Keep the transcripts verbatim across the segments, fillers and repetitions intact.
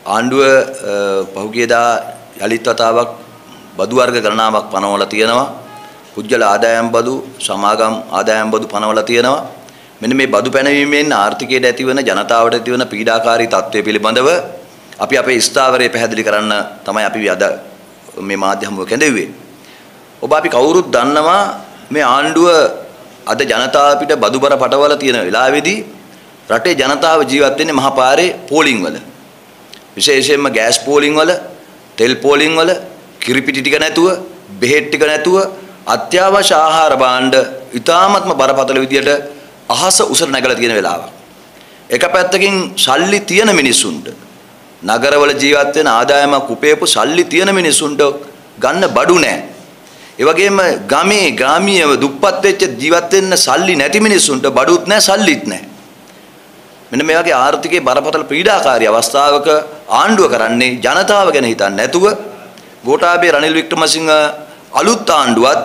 ආණ්ඩුව පහුගියදා යලිත් වතාවක් බදු වර්ග ගණනාවක් පනවලා තියෙනවා. පුජ්‍යල ආදායම් බදු, සමාගම් ආදායම් බදු පනවලා තියෙනවා. මෙන්න මේ බදු පැනවීමෙන් ආර්ථිකයට ඇතිවන ජනතාවට ඇතිවන පීඩාකාරී තත්ත්වය පිළිබඳව අපි අපේ ස්ථාවරය පැහැදිලි කරන්න තමයි අපි අද මේ මාධ්‍ය හමුව කැඳෙව්වේ. ඔබ අපි කවුරුත් දන්නවා මේ ආණ්ඩුව අද ජනතාව පිට බදු බර පටවල තියෙන වෙලාවේදී රටේ ජනතාව ජීවත් වෙන්නේ මහා පාරේ පෝලිං වල. විශේෂයෙන්ම ගෑස් පෝලිං වල, තෙල් පෝලිං වල, කිරිපිටි ටික නැතුව, බෙහෙත් ටික නැතුව අත්‍යවශ්‍ය ආහාර භාණ්ඩ ඉතාමත්ම බරපතල විදියට අහස උසට නැගලා තියෙන වෙලාවක්. එක පැත්තකින් සල්ලි තියෙන මිනිස්සුන්ට නගරවල ජීවත් වෙන ආදායමක් උපයපු සල්ලි තියෙන මිනිස්සුන්ට ගන්න බඩු නැහැ. ඒ වගේම ගමේ ග්‍රාමීයව දුප්පත් වෙච්ච ජීවත් වෙන්න සල්ලි නැති මිනිස්සුන්ට බඩුත් නැහැ, සල්ලිත් නැහැ. මෙන්න මේ වගේ ආර්ථිකයේ බරපතල පීඩාකාරී අවස්ථාවක ආණ්ඩුව කරන්නේ ජනතාව ගැන හිතන්නේ නැතුව ගෝඨාභය රනිල් වික්‍රමසිංහ අලුත් ආණ්ඩුවත්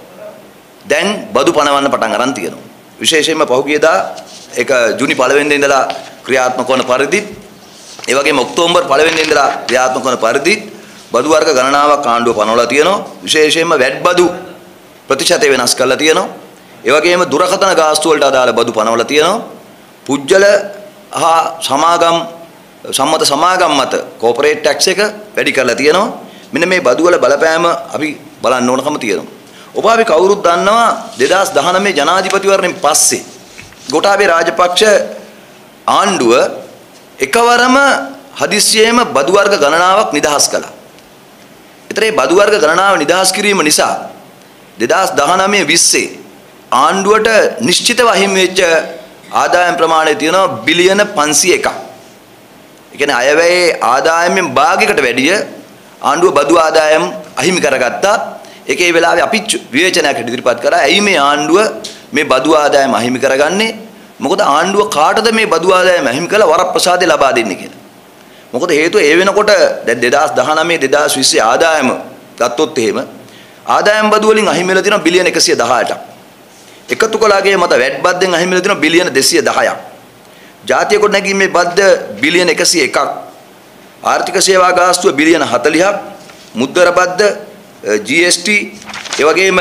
දැන් බදු පනවන්න පටන් අරන් තියෙනවා. විශේෂයෙන්ම පහුගියදා ඒක ජූනි පළවෙනිදා ඉඳලා ක්‍රියාත්මක වන පරිදි ඒ වගේම ඔක්තෝබර් පළවෙනිදා ඉඳලා ක්‍රියාත්මක වන පරිදි බදු වර්ග ගණනාවක් ආණ්ඩුව පනවලා තියෙනවා. විශේෂයෙන්ම වැට් බදු ප්‍රතිශතය වෙනස් කරලා තියෙනවා. ඒ වගේම දුරකථන ගාස්තු වලට අදාළ බදු පනවලා තියෙනවා. පුජ්‍යල හා සමාගම් සම්මත සමාගම් මත කෝපරේට් ටැක්ස් එක වැඩි කරලා තියෙනවා. මෙන්න මේ බදු වල බලපෑම අපි බලන්න ඕනකම තියෙනවා. ඔබ අපි කවුරුත් දන්නවා දෙදාස් දහනවය ජනාධිපතිවරණයෙන් පස්සේ ගෝඨාභය රාජපක්ෂ ආණ්ඩුව එකවරම හදිස්සියෙම බදු වර්ග ගණනාවක් නිදහස් කළා. ඒතර මේ බදු වර්ග ගණනාව නිදහස් කිරීම නිසා දෙදාස් දහනවය විස්සේ ආණ්ඩුවට නිශ්චිතව අහිමි වෙච්ච ආදායම් ප්‍රමාණය තියෙනවා බිලියන පන්සිය එකක්. ඒ කියන්නේ අයවැයේ ආදායමෙන් භාගයකට වැඩිය ආණ්ඩුව බදු ආදායම් අහිමි කරගත්තා. ඒකේ වෙලාවේ අපි විවේචනයක් ඉදිරිපත් කරා. ඇයි මේ ආණ්ඩුව මේ බදු ආදායම අහිමි කරගන්නේ? මොකද ආණ්ඩුව කාටද මේ බදු ආදායම අහිමි කළා වරප්‍රසාදය ලබා දෙන්නේ කියලා. මොකද හේතුව ඒ වෙනකොට දැන් දෙදාස් දහනවය දෙදාස් විස්සේ ආදායම ගත්තොත් එහෙම ආදායම් බදු වලින් අහිමි වෙලා තියෙනවා බිලියන එකසිය දහඅටක්. එකතු කළාගේ මත වැට් බද්දෙන් අහිමි වෙලා තියෙනවා බිලියන දෙසිය දහයක්. ජාතිය ගොඩනැගීමේ බද්ද බිලියන එකසිය එකක්. ආර්ථික සේවා ගාස්තුව බිලියන හතළිහක්. මුද්දර බද්ද ජී එස් ටී ඒ වගේම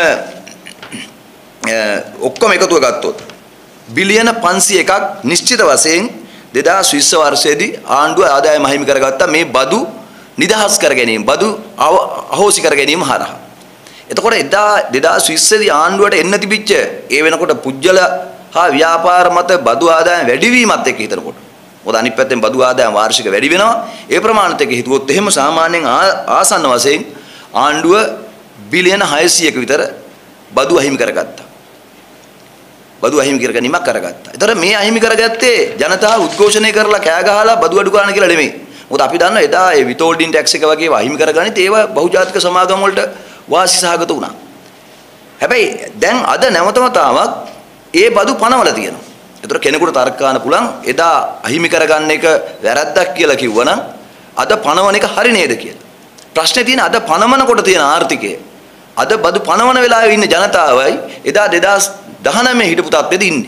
ඔක්කොම එකතුව ගත්තොත් බිලියන පන්සිය එකක් නිශ්චිත වශයෙන් දෙදාස් විස්ස වර්ෂයේදී ආණ්ඩුව ආදායම අහිමි කරගත්තා මේ බදු නිදහස් කර ගැනීම, බදු අහෝසි කර ගැනීම හරහා. එතකොට එදා දෙදාස් විස්ස දී ආණ්ඩුවට එන්න තිබිච්ච ඒ වෙනකොට පුජ්‍යල හා ව්‍යාපාර මත බදු ආදායම වැඩිවීමත් එක්ක හිතනකොට මොකද අනිත් පැත්තෙන් බදු ආදායම වාර්ෂික වැඩි වෙනවා. ඒ ප්‍රමාණයත් එක්ක හිතුවොත් එහෙම සාමාන්‍යයෙන් ආසන්න වශයෙන් ආණ්ඩුව බිලියන හයසියක විතර බදු අහිමි කරගත්තා. බදු අහිමි කර ගැනීමක් කරගත්තා. ඒතර මේ අහිමි කරගත්තේ ජනතාව උද්ඝෝෂණය කරලා කෑ ගහලා බදු අඩු කරන්න කියලා නෙමෙයි. මොකද අපි දන්නවා එදා ඒ විතෝල්ඩින් ටැක්ස් එක වගේ අහිමි කරගනිත් ඒවා බහුජාතික සමාගම් වලට වාසි සහගත වුණා. හැබැයි දැන් අද නැවතමතාවක් ඒ බදු පනවලා තියෙනවා. ඒතර කෙනෙකුට තර්ක කරන්න පුළුවන් එදා අහිමි කරගන්න එක වැරද්දක් කියලා කිව්වනම් අද පනවන එක හරි නේද කියලා. ප්‍රශ්නේ තියෙන අද පනවනකොට තියෙන ආර්ථිකය අද බදු පනවන වෙලාවේ ඉන්න ජනතාවයි එදා දෙදාස් දහනවය හිටපු තත්ත්වෙද ඉන්නේ.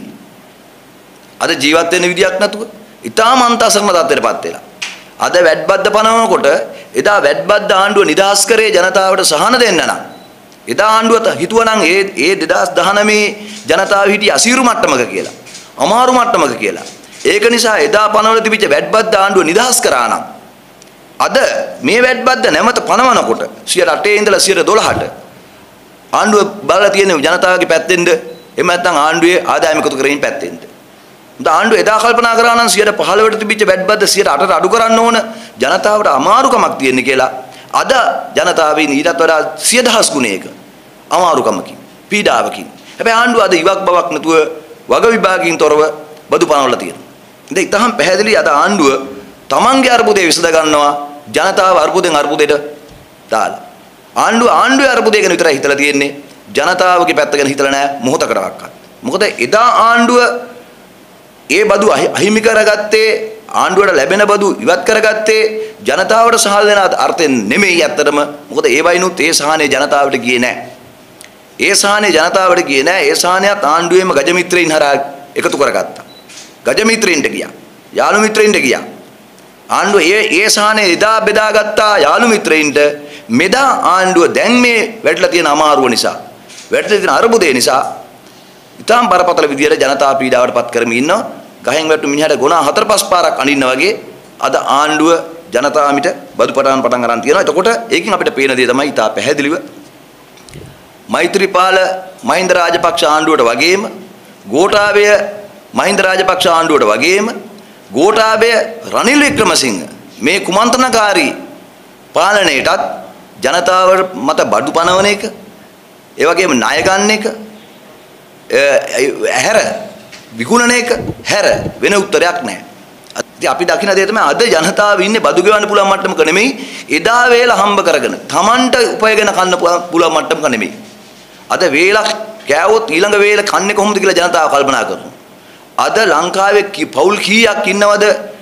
අද ජීවත් වෙන්න විදියක් නැතුව ඉතාම අන්තසරම තත්ත්වයටපත් වෙලා. අද වැට් බද්ද පනවනකොට එදා වැට් බද්ද ආණ්ඩුව නිදහස් කරේ ජනතාවට සහන දෙන්න නම් එදා ආණ්ඩුව හිතුවනම් ඒ ඒ දෙදාස් දහනවය ජනතාව හිටිය අසීරු මට්ටමක කියලා. අමාරු මට්ටමක කියලා. ඒක නිසා එදා පනවල තිබිච්ච වැට් බද්ද ආණ්ඩුව නිදහස් කරා නම් අද මේ වැට් බද්ද නැවත පනවනකොට සියයට අටේ ඉඳලා සියයට දොළහට ආණ්ඩුව බලලා තියෙන ජනතාවගේ පැත්තෙන්ද එහෙම නැත්නම් ආණ්ඩුවේ ආදායම එකතු කරගෙන පැත්තෙන්ද. උදා ආණ්ඩුව එදා කල්පනා කරා නම් සියයට පහළොවට තිබිච්ච වැට් බද්ද සියයට අටට අඩු කරන්න ඕන ජනතාවට අමාරුකමක් තියෙන කියලා. අද ජනතාවෙන් ඊටත් වඩා සිය දහස් ගුණයක අමාරුකමකින් පීඩාවකින්. හැබැයි ආණ්ඩුව අද ඉවක් බවක් නැතුව වග විභාගකින් තොරව බදු පනවලා තියෙනවා. ඉතින් ඊටහම් පැහැදිලි අද ආණ්ඩුව තමන්ගේ අර්බුදේ විසඳ ගන්නවා ජනතාව අර්බුදෙන් අර්බුදයට දාලා. ආණ්ඩුව ආණ්ඩුවේ අර්බුදය ගැන විතරයි හිතලා තියෙන්නේ. ජනතාවගේ පැත්ත ගැන හිතලා නැහැ මොහොතකටවත්. මොකද එදා ආණ්ඩුව ඒ බදු අහිමි කරගත්තේ ආණ්ඩුවට ලැබෙන බදු ඉවත් කරගත්තේ ජනතාවට සහල් වෙන අර්ථයෙන් නෙමෙයි ඇත්තටම. මොකද ඒ වයින්ුත් ඒ සහනේ ජනතාවට ගියේ නැහැ. ඒ සහනේ ජනතාවට ගියේ නැහැ. ඒ සහනයත් ආණ්ඩුවේම ගජ මිත්‍රයින් හරහා එකතු කරගත්තා. ගජ මිත්‍රයින්ට ගියා. යාළු මිත්‍රයින්ට ගියා. ආණ්ඩුව ඒ ඒ සාහනේ එදා බෙදාගත්තා යාළු මිත්‍රයින්ට මෙදා ආණ්ඩුව දැන් මේ වැටලා තියෙන අමාරුව නිසා වැටලා තියෙන අරුබුදේ නිසා ඉතාම බරපතල විදියට ජනතා පීඩාවට පත් කරමින් ඉන්නවා. ගහෙන් වැටු මිනිහට ගුණා හතර පහ පාරක් අඳින්න වගේ අද ආණ්ඩුව ජනතාමිට බදු පටන් පටන් ගන්න තියෙනවා. එතකොට ඒකෙන් අපිට පේන දේ තමයි ඉතා පැහැදිලිව මෛත්‍රීපාල මහින්ද රාජපක්ෂ ආණ්ඩුවට වගේම ගෝඨාභය මහින්ද රාජපක්ෂ ආණ්ඩුවට වගේම ගෝඨාභය රනිල් වික්‍රමසිංහ මේ කුමන්ත්‍රණකාරී පාලනයටත් ජනතාව මත බඩු පනවන එක ඒ වගේම ණය ගන්න එක හැර විකුණන එක හැර වෙන උත්තරයක් නැහැ. ඉතින් අපි දකින දේ තමයි අද ජනතාව ඉන්නේ බදු ගෙවන්න පුළුවන් මට්ටමක නෙමෙයි එදා වේල හම්බ කරගෙන Tamanට උපයගෙන කන්න පුළුවන් මට්ටමක නෙමෙයි. අද වේලක් කෑවොත් ඊළඟ වේල කන්නේ කොහොමද කියලා ජනතාව කල්පනා කරනවා. අද ලංකාවේ පවුල් කීයක් ඉන්නවද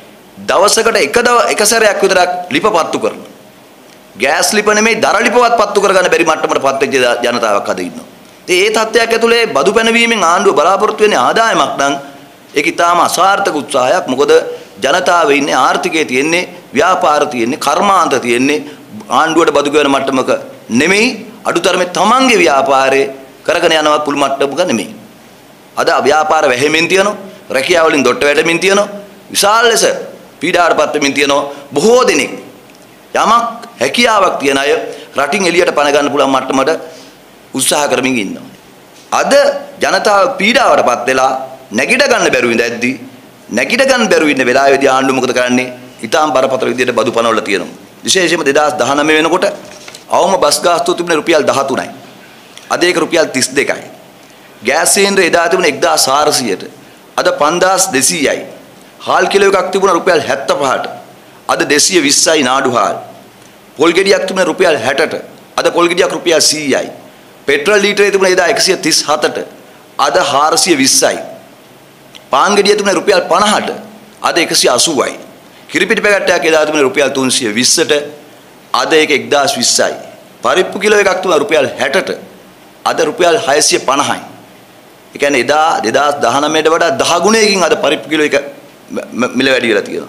දවසකට එක එක සැරයක් විතරක් ලිප පත්තු කරනවා. ගෑස් ලිප නෙමෙයි දර ලිපවත් පත්තු කරගන්න බැරි මට්ටමකට පත් වෙච්ච ජනතාවක් අද ඉන්නවා. ඉතින් ඒ තත්ත්වයක් ඇතුලේ බදු පැනවීමෙන් ආණ්ඩුව බලාපොරොත්තු වෙන්නේ ආදායමක් නම් ඒක ඊටාම අසාර්ථක උත්සාහයක්. මොකද ජනතාව ඉන්නේ ආර්ථිකයේ තියෙන්නේ ව්‍යාපාර තියෙන්නේ කර්මාන්ත තියෙන්නේ ආණ්ඩුවට බදු ගෙවන මට්ටමක නෙමෙයි අඩුතරමේ තමන්ගේ ව්‍යාපාරේ කරගෙන යනවා පුළු මට්ටමක නෙමෙයි. අද ව්‍යාපාර වැහෙමින් තියෙනවා රැකියාව වලින් දොට්ට වැඩමින් තියෙනවා විශාල ලෙස පීඩාවටපත් වෙමින් තියෙනවා බොහෝ දෙනෙක් යමක් හැකියාවක් තියන අය රටින් එළියට පණ ගන්න පුළුවන් මට්ටමට උත්සාහ කරමින් ඉන්නවා. අද ජනතාව පීඩාවටපත් වෙලා නැගිට ගන්න බැරුව ඉඳද්දී නැගිට ගන්න බැරුව ඉන්න වෙලාවේදී ආණ්ඩුව මොකද කරන්නේ? ඊටාම් බරපතල විදියට බදු පනවලා තියෙනවා. විශේෂයෙන්ම දෙදාස් දහනවය වෙනකොට අවම බස් ගාස්තුව තිබුණේ රුපියල් දහතුනයි. අද ඒක රුපියල් තිස් දෙකයි. ගෑස් සිලින්ඩර් එදා තිබුණේ එක්දාස් හාරසියයට. අද පන්දාස් දෙසීයයි. හාල් කිලෝ එකක් තිබුණා රුපියල් හැත්තපහට. අද දෙසිය විස්සයි නාඩු හාල්. පොල් ගෙඩියක් තිබුණේ රුපියල් හැටට. අද පොල් ගෙඩියක් රුපියල් සීයයි. පෙට්‍රල් ලීටරේ තිබුණේ එදා එකසිය තිස් හතට. අද හාරසිය විස්සයි. පාන් ගෙඩිය තිබුණේ රුපියල් පනහට. අද එකසිය අසූවයි. කිරිපිටි පැකට්ටයක් එදා තිබුණේ රුපියල් තුන්සිය විස්සට. අද ඒක එක්දාස් විස්සයි. පරිප්පු කිලෝ එකක් තිබුණා රුපියල් හැටට. අද රුපියල් හයසිය පනහයි. ඒ කියන්නේ එදා දෙදාස් දහනවයට වඩා දහ ගුණයකින් අද පරිප්පු කිලෝ එක මිල වැඩි වෙලා තියෙනවා.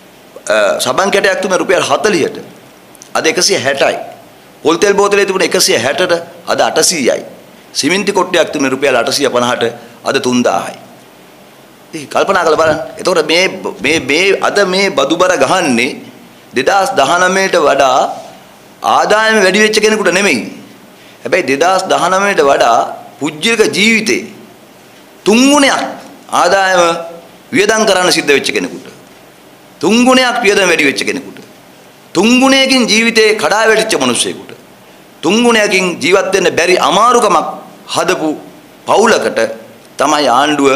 සබන් කැටයක් තිබුණා රුපියල් හතළිහට. අද එකසිය හැටයි. පොල් තෙල් බෝතලේ තිබුණා එකසිය හැටට. අද අටසීයයි. සිමෙන්ති කොට්ටයක් තිබුණා රුපියල් අටසිය පනහට. අද තුන්දාහයි. ඉතින් කල්පනා කරලා බලන්න. එතකොට මේ මේ මේ අද මේ බදුබර ගහන්නේ දෙදාස් දහනවයට වඩා ආදායම වැඩි වෙච්ච කෙනෙකුට නෙමෙයි. හැබැයි දෙදාස් දහනවයට වඩා පුජ්‍යක ජීවිතේ තුන් ගුණයක් ආදායම වියදම් කරන්න සිද්ධ වෙච්ච කෙනෙකුට. තුන් ගුණයක් වියදම් වැඩි වෙච්ච කෙනෙකුට. තුන් ගුණයකින් ජීවිතේ කඩා වැටිච්ච මිනිසෙකුට. තුන් ගුණයකින් ජීවත් වෙන්න බැරි අමාරුකමක් හදපු පවුලකට තමයි ආණ්ඩුව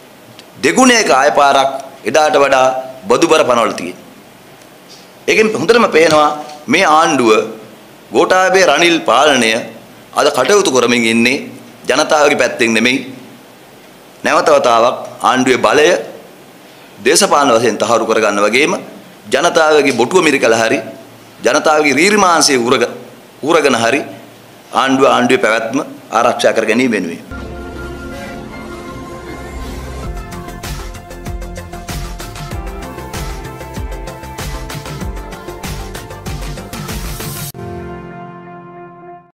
දෙගුණයක ආය පාරක් එදාට වඩා බදුබර පනවල තියෙන්නේ. ඒකෙන් හොඳටම පේනවා මේ ආණ්ඩුව ගෝඨාභය රනිල් පාලනය අද කටයුතු කරමින් ඉන්නේ ජනතාවගේ පැත්තෙන් නෙමෙයි. නැවත වතාවක් ආණ්ඩුවේ බලය දේශපාලන වශයෙන් තහවුරු කරගන්න වගේම ජනතාවගේ බොටුව මිරිකලා හරි ජනතාවගේ රීරිමාංශයේ උරග උරගෙන හරි ආණ්ඩුව ආණ්ඩුවේ පැවැත්ම ආරක්ෂා කර ගැනීම වෙනුවෙන්